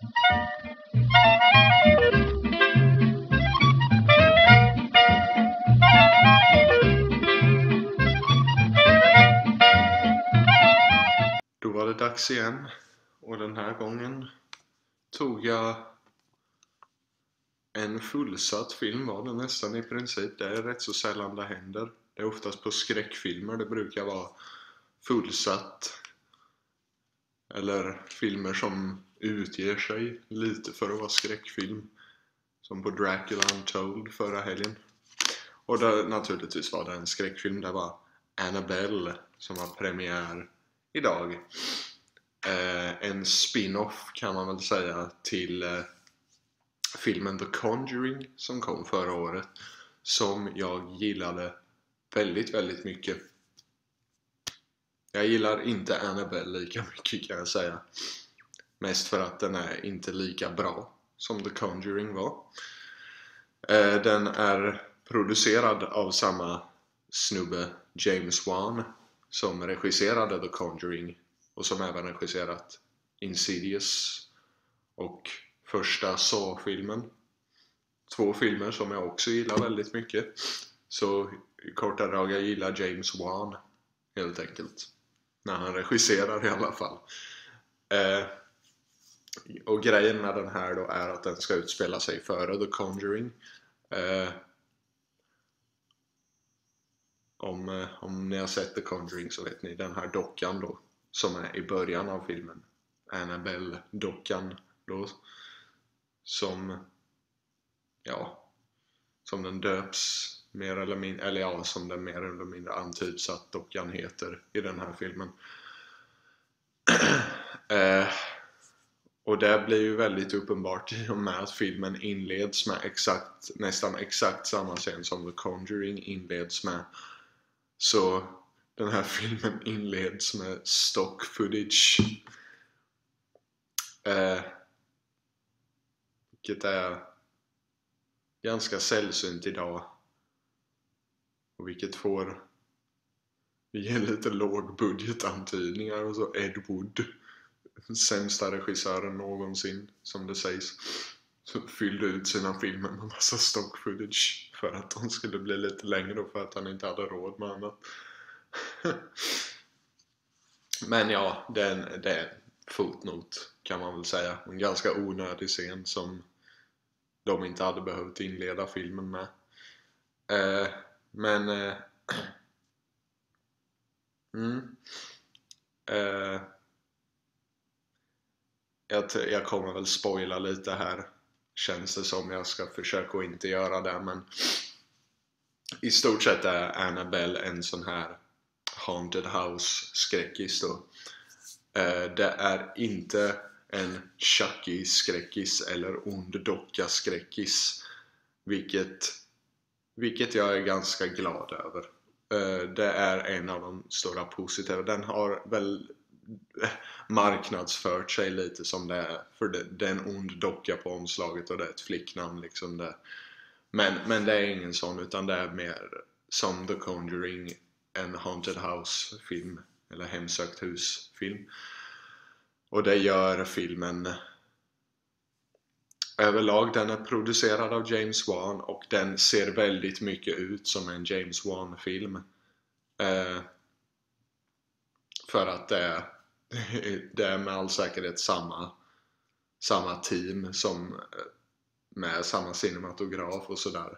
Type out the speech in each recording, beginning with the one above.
Då var det dags igen, och den här gången tog jag en fullsatt film, var det nästan i princip. Det är rätt så sällan det händer. Det är oftast på skräckfilmer det brukar vara fullsatt. Eller filmer som utger sig lite för att vara skräckfilm. Som på Dracula Untold förra helgen. Och det, naturligtvis var det en skräckfilm. Det var Annabelle som har premiär idag. En spin-off kan man väl säga till filmen The Conjuring som kom förra året. Som jag gillade väldigt, väldigt mycket. Jag gillar inte Annabelle lika mycket, kan jag säga. Mest för att den är inte lika bra som The Conjuring var. Den är producerad av samma snubbe, James Wan, som regisserade The Conjuring och som även regisserat Insidious och första Saw-filmen. 2 filmer som jag också gillar väldigt mycket. Så i korta drag, jag gillar James Wan helt enkelt. När han regisserar i alla fall. Och grejen med den här då är att den ska utspela sig före The Conjuring. Om ni har sett The Conjuring så vet ni den här dockan då som är i början av filmen. Annabelle-dockan då. Som den döps mer eller mindre, eller ja, som den mer eller mindre antyds att dockan heter i den här filmen. Och det blir ju väldigt uppenbart i och med att filmen inleds med nästan exakt samma scen som The Conjuring inleds med. Så den här filmen inleds med stock footage. Vilket är ganska sällsynt idag. Och vilket får ge lite lågbudgetantydningar. Och så Ed Wood, sämsta regissören någonsin, som det sägs, så fyllde ut sina filmer med massa stock footage för att de skulle bli lite längre och för att han inte hade råd med annat. Men ja, det är en fotnot kan man väl säga. En ganska onödig scen som de inte hade behövt inleda filmen med. Jag kommer väl spoila lite här, känns det som. Jag ska försöka att inte göra det, men i stort sett är Annabelle en sån här haunted house skräckis då. Det är inte en Chucky skräckis eller ond docka skräckis, vilket jag är ganska glad över. Det är en av de stora positiva. Den har väl marknadsfört sig lite som det är, för det är en ond docka på omslaget och det är ett flicknamn liksom det. Men det är ingen sån, utan det är mer som The Conjuring, en haunted house film eller hemsökt hus film. Och det gör filmen överlag. Den är producerad av James Wan och den ser väldigt mycket ut som en James Wan-film. För att det är med all säkerhet samma team som med samma cinematograf och sådär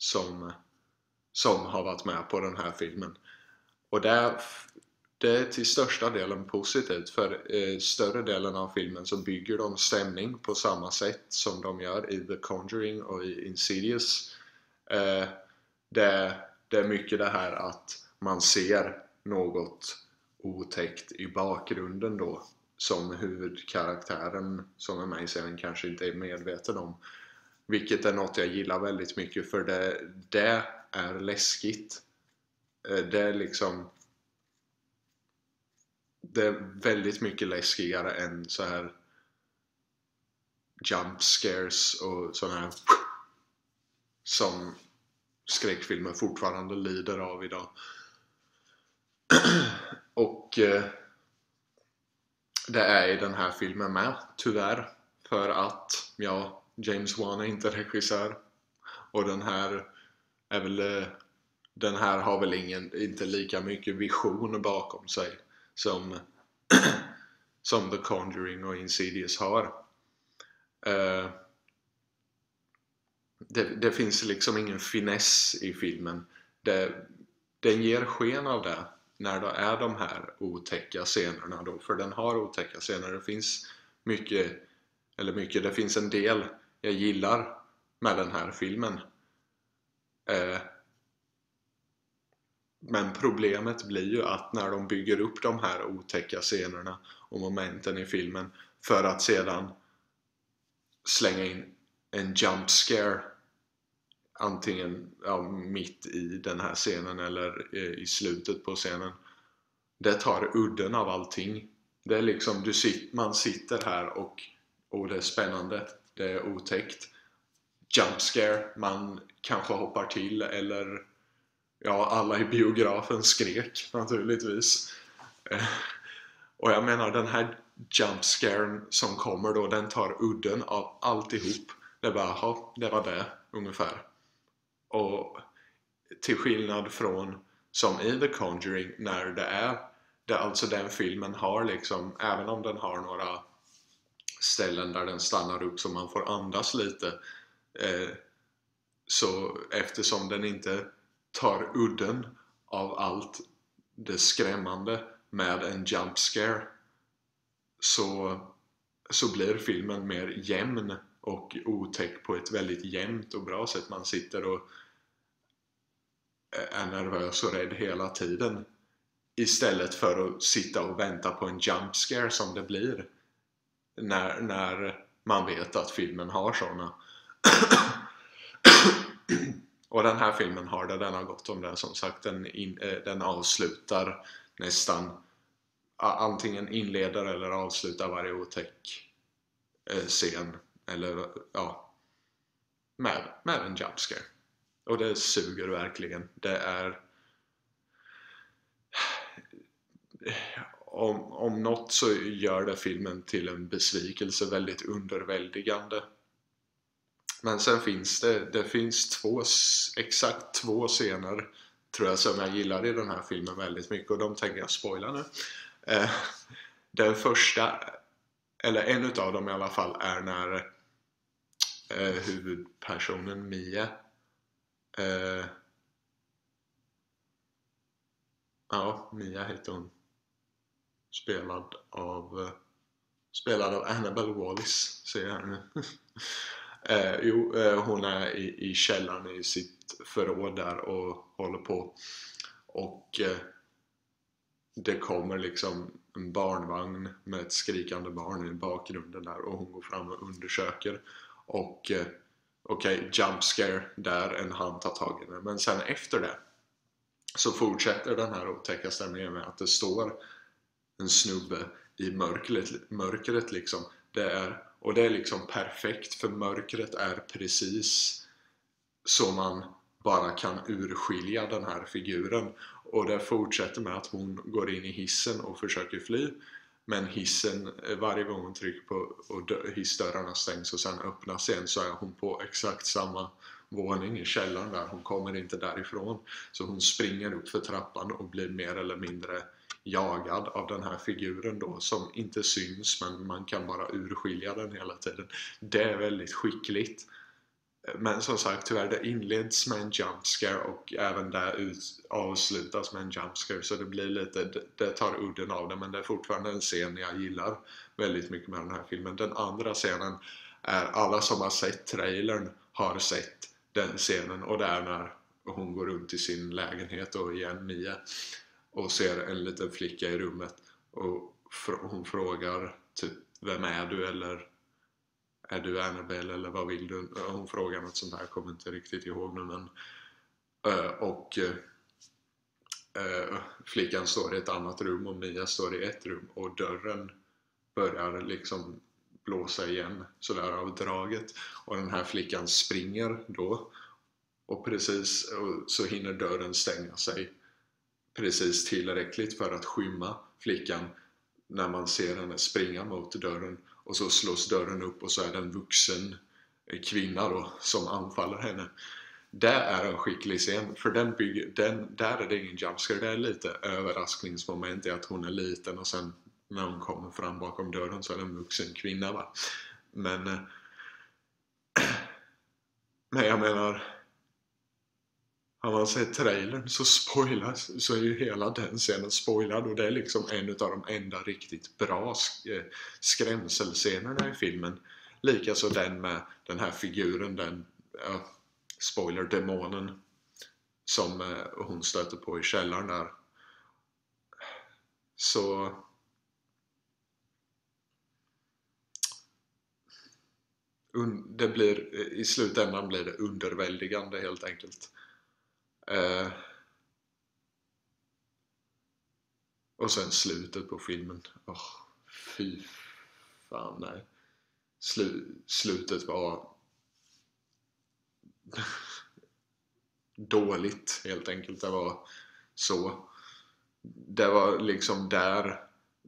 som har varit med på den här filmen. Och det är till största delen positivt, för större delen av filmen så bygger de stämning på samma sätt som de gör i The Conjuring och i Insidious. Det är mycket det här att man ser något otäckt i bakgrunden då, som huvudkaraktären som är med i scenen kanske inte är medveten om. Vilket är något jag gillar väldigt mycket, för det är läskigt. Det är liksom, det är väldigt mycket läskigare än så här jump scares och sådana här som skräckfilmer fortfarande lider av idag. Och det är i den här filmen med, tyvärr. för att, ja, James Wan är inte regissör. Och den här är väl, den här har väl inte lika mycket vision bakom sig som som The Conjuring och Insidious har. Det finns liksom ingen finess i filmen. Den ger sken av det när det är de här otäcka scenerna då, för den har otäcka scener. Det finns det finns en del jag gillar med den här filmen. Men problemet blir ju att när de bygger upp de här otäcka scenerna och momenten i filmen för att sedan slänga in en jump scare antingen mitt i den här scenen eller i slutet på scenen, det tar udden av allting. Det är liksom, man sitter här och det är spännande, det är otäckt, jump scare, man kanske hoppar till, eller alla i biografen skrek naturligtvis. Och jag menar, den här jump scaren som kommer då, den tar udden av alltihop. Det bara, det var det ungefär. Och till skillnad från som i The Conjuring, när det alltså den filmen har liksom, även om den har några ställen där den stannar upp så man får andas lite, så eftersom den inte tar udden av allt det skrämmande med en jump scare, så blir filmen mer jämn och otäck på ett väldigt jämnt och bra sätt. Man sitter och är nervös och rädd hela tiden, istället för att sitta och vänta på en jump scare som det blir när man vet att filmen har såna. Och den här filmen har det, den har gått om det, som sagt. Den avslutar nästan, antingen inleder eller avslutar varje otäck scen, eller med en jump scare. Och det suger verkligen. Det är, om något så gör det filmen till en besvikelse, väldigt underväldigande. Men sen finns det finns exakt två scener, tror jag, som jag gillar i den här filmen väldigt mycket, och de tänker jag spoila nu. Den första, eller en utav dem i alla fall, är när huvudpersonen Mia Mia heter hon, spelad av Annabelle Wallis, ser jag nu. Hon är i källaren i sitt förråd där och håller på, och det kommer liksom en barnvagn med ett skrikande barn i bakgrunden där, och hon går fram och undersöker, och jump scare där, en hand tar tag i den. Men sen efter det så fortsätter den här otäcka stämningen med att det står en snubbe i mörkret liksom. Det är liksom perfekt, för mörkret är precis så man bara kan urskilja den här figuren. Och det fortsätter med att hon går in i hissen och försöker fly, men hissen, varje gång hon trycker på och hissdörrarna stängs och sen öppnas igen, så är hon på exakt samma våning i källaren där. Hon kommer inte därifrån, så hon springer upp för trappan och blir mer eller mindre jagad av den här figuren då, som inte syns, men man kan bara urskilja den hela tiden. Det är väldigt skickligt. Men som sagt, tyvärr, det inleds med en jump scare och även där avslutas med en jump scare, så det blir lite, det tar udden av det, men det är fortfarande en scen jag gillar väldigt mycket med den här filmen. Den andra scenen är, alla som har sett trailern har sett den scenen, och det är när hon går runt i sin lägenhet och igen Mia och ser en liten flicka i rummet, och hon frågar typ, vem är du, eller är du Annabelle, eller vad vill du? Hon frågar något sånt här, jag kommer inte riktigt ihåg nu, men flickan står i ett annat rum och Mia står i ett rum, och dörren börjar liksom blåsa igen sådär av draget, och den här flickan springer då, och precis så hinner dörren stänga sig precis tillräckligt för att skymma flickan när man ser henne springa mot dörren, och så slås dörren upp och så är det en vuxen kvinna då som anfaller henne. Det är en skicklig scen, för där är det ingen jumpscare, det är lite överraskningsmoment i att hon är liten och sen när hon kommer fram bakom dörren så är det en vuxen kvinna, va? Men jag menar, har man sett trailern så spoilas, så är ju hela den scenen spoilad, och det är liksom en av de enda riktigt bra skrämselscenerna i filmen. Likaså den med den här figuren, den spoiler, demonen som hon stöter på i källaren där. Så det blir, i slutändan blir det underväldigande helt enkelt. Och sen slutet på filmen. Fy fan, nej. Slutet var dåligt helt enkelt. Det var så. Det var liksom där,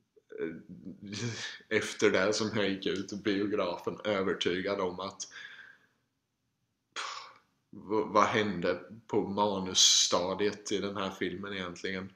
efter det, som jag gick ut ur biografen övertygad om att vad hände på manusstadiet i den här filmen egentligen?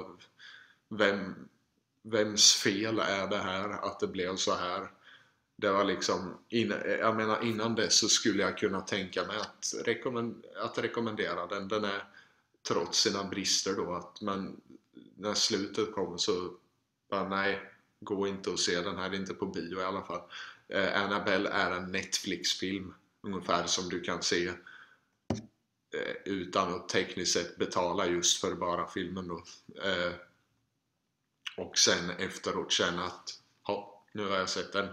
Vems fel är det här att det blev så här? Det var liksom, jag menar, innan dess så skulle jag kunna tänka mig att rekommendera den. Den är, trots sina brister då, men när slutet kommer så bara, nej, gå inte och se den här, inte på bio i alla fall. Annabelle är en Netflix-film, ungefär som du kan se utan att tekniskt sett betala just för bara filmen då. Och sen efteråt känna att nu har jag sett den.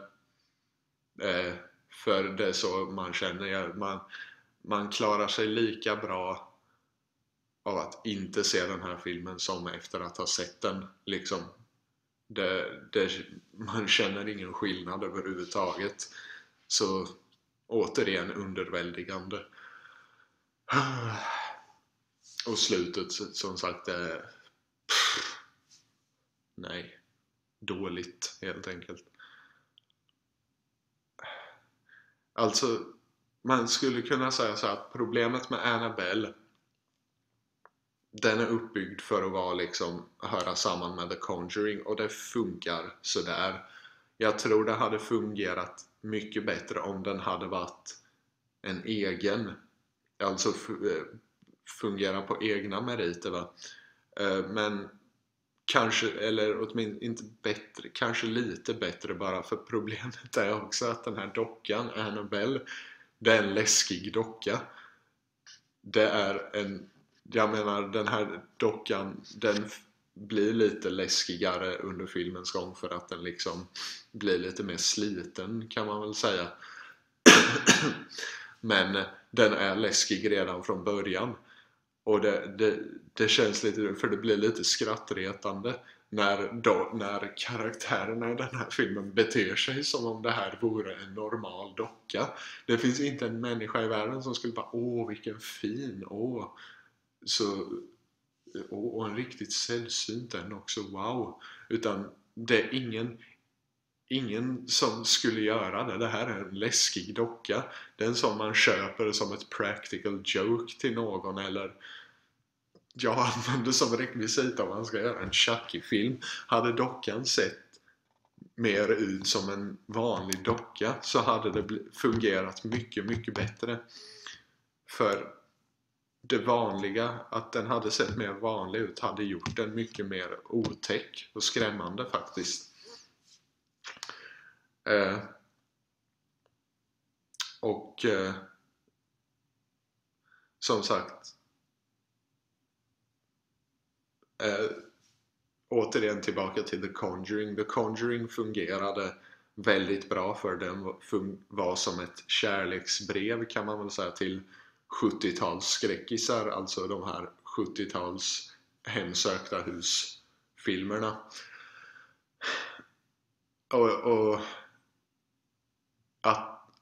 För det är så man känner, man klarar sig lika bra av att inte se den här filmen som efter att ha sett den liksom. Man känner ingen skillnad överhuvudtaget. Så återigen underväldigande. Och slutet, som sagt, är nej, dåligt helt enkelt. Alltså, man skulle kunna säga så att problemet med Annabelle, den är uppbyggd för att vara liksom, höra samman med The Conjuring, och det funkar sådär. Jag tror det hade fungerat mycket bättre om den hade varit en egen, alltså fungera på egna meriter, va? Men kanske, eller åtminstone inte bättre, kanske lite bättre, bara för problemet är också att den här dockan, Annabelle, det är en läskig docka. Det är jag menar, den här dockan, den blir lite läskigare under filmens gång för att den liksom blir lite mer sliten, kan man väl säga. Men den är läskig redan från början. Och det känns lite, för det blir lite skrattretande när karaktärerna i den här filmen beter sig som om det här vore en normal docka. Det finns inte en människa i världen som skulle bara, vilken fin, och en riktigt sällsynt den också, wow. Utan det är ingen som skulle göra det. Det här är en läskig docka. Den som man köper som ett practical joke till någon, eller jag använder som rekvisit om man ska göra en Chucky-film. Hade dockan sett mer ut som en vanlig docka så hade det fungerat mycket, mycket bättre. För det vanliga, att den hade sett mer vanlig ut, hade gjort den mycket mer otäck och skrämmande faktiskt. Som sagt, återigen tillbaka till The Conjuring. The Conjuring fungerade väldigt bra, för den var som ett kärleksbrev, kan man väl säga, till 70-tals skräckisar, alltså de här 70-tals hemsökta husfilmerna.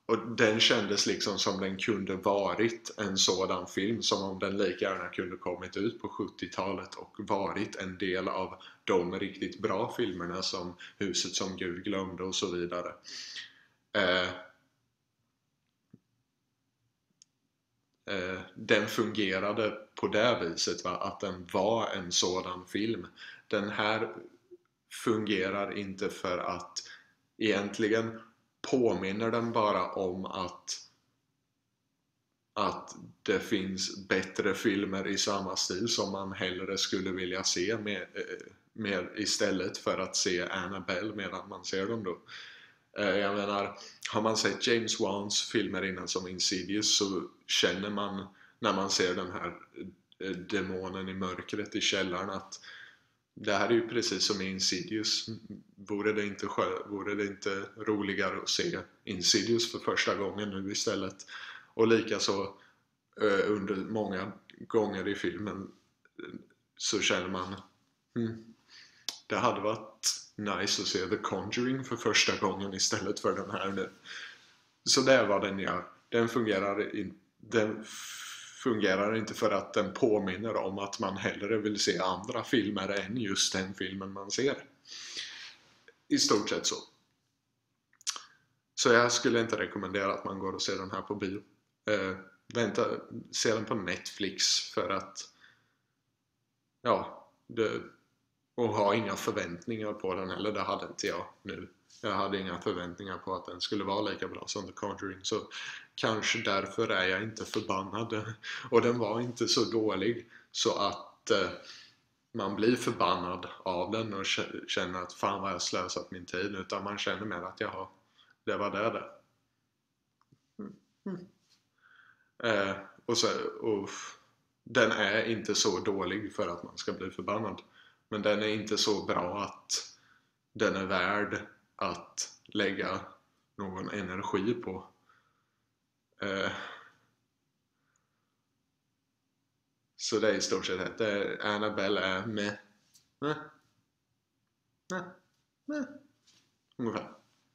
Och den kändes liksom som den kunde varit en sådan film, som om den lika gärna kunde kommit ut på 70-talet och varit en del av de riktigt bra filmerna som Huset som Gud glömde och så vidare. Den fungerade på det viset, va? Att den var en sådan film. Den här fungerar inte för att egentligen påminner den bara om att det finns bättre filmer i samma stil som man hellre skulle vilja se med istället för att se Annabelle medan man ser dem då. Jag menar, har man sett James Wans filmer innan som Insidious, så känner man när man ser den här demonen i mörkret i källaren att det här är ju precis som i Insidious. Vore det inte roligare att se Insidious för första gången nu istället? Och likaså under många gånger i filmen så känner man det hade varit nice att se The Conjuring för första gången istället för den här nu. Så det är vad den gör. Den fungerar inte för att den påminner om att man hellre vill se andra filmer än just den filmen man ser. I stort sett så. Så jag skulle inte rekommendera att man går och ser den här på bio. Se den på Netflix för att och ha inga förväntningar på den, eller det hade inte jag nu. Jag hade inga förväntningar på att den skulle vara lika bra som The Conjuring, så kanske därför är jag inte förbannad. Och den var inte så dålig så att man blir förbannad av den och känner att fan vad jag slösat min tid, utan man känner mer att det var det. Och den är inte så dålig för att man ska bli förbannad, men den är inte så bra att den är värd att lägga någon energi på. Så det är i stort sett det. Annabelle är med ungefär.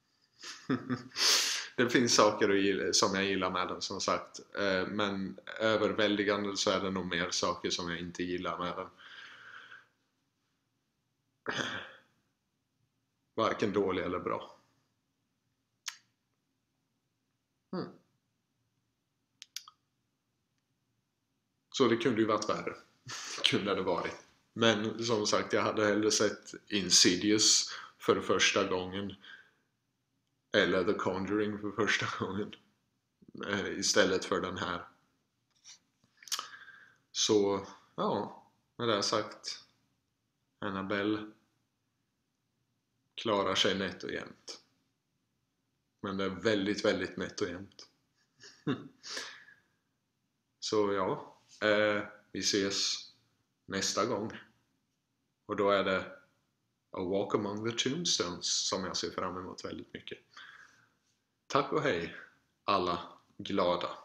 Det finns saker som jag gillar med den, som sagt, men överväldigande så är det nog mer saker som jag inte gillar med den. Varken dålig eller bra. Så det kunde ju varit värre. Kunde det varit. Men som sagt, jag hade hellre sett Insidious för första gången eller The Conjuring för första gången istället för den här. Så med det sagt, Annabelle klarar sig nätt och jämnt. Men det är väldigt, väldigt nätt och jämnt. Så vi ses nästa gång. Och då är det A Walk Among the Tombstones som jag ser fram emot väldigt mycket. Tack och hej alla glada.